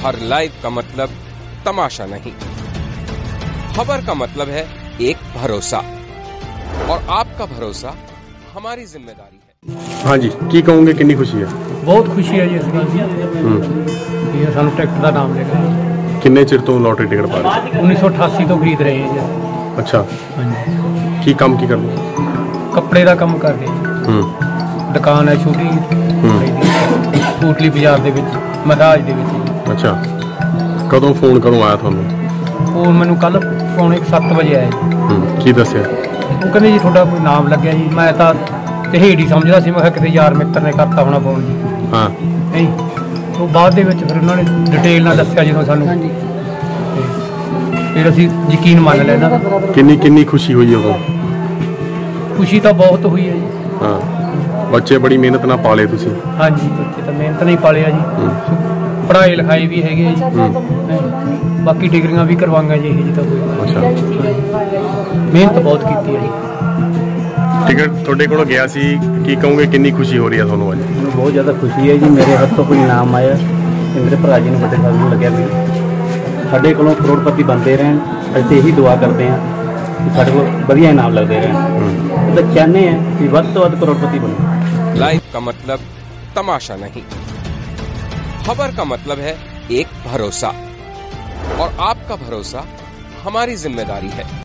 हर live का मतलब तमाशा नहीं, खबर का मतलब है एक भरोसा, और आपका भरोसा हमारी जिम्मेदारी है। हाँ जी, की कहोगे कितनी खुशी है? बहुत खुशी है जी इस गल की सानू टिकट का नाम लेगा। किन्ने चिर तो लॉटरी टिकट पा रहे? 1988 तो खरीद रहे हैं जी। अच्छा, हाँ जी। की काम की करना? कपड़े का काम कर रहे हैं। दुकान है छोटी कोटली बाजार ਦੇ ਵਿੱਚ ਮਦਾਜ ਦੇ ਵਿੱਚ। अच्छा, कदों फोन कदों आया थानू? फोन मैनू कल पौने 7 वजे आया जी। की दस्या? वो कहते जी थोड़ा कोई नाम लग्या जी। मैं तो तहेड़ी समझदा सी, मैं किते यार मित्र ने करता होना फोन जी। हाँ नहीं तो बाद ਦੇ ਵਿੱਚ ਫਿਰ ਉਹਨਾਂ ਨੇ डिटेल ਨਾਲ ਦੱਸਿਆ ਜਦੋਂ ਸਾਨੂੰ, ਫਿਰ ਅਸੀਂ ਯਕੀਨ ਮੰਨ ਲਿਆ ਇਹਨਾਂ ਦਾ। किन्नी खुशी हुई उदों? खुशी तो बहुत हुई है जी। हाँ, बच्चे बड़ी मेहनत ना पाले तुसी? हाँ जी, बच्चे तो मेहनत नहीं पाले जी। पढ़ाई लिखाई भी है जी, बाकी डिग्रियां भी करवांगा जी जी। तो कोई अच्छा, मेहनत बहुत की है जी। टिकट थोड़े को गया सी, की कहोगे किन्नी खुशी हो रही है थानू अज? बहुत ज़्यादा खुशी है जी। मेरे हाथ तो कोई इनाम आया, मेरे भरा जी ने बड़े साहब नूं लग्या भी साडे कोलों करोड़पति बनते रहन। असीं तो यही दुआ करते हैं कि साडे कोल वधिया इनाम लगते रहन। तो चाहते हैं कि वध तो वध करोड़पति बने। लाइव का मतलब तमाशा नहीं, खबर का मतलब है एक भरोसा, और आपका भरोसा हमारी जिम्मेदारी है।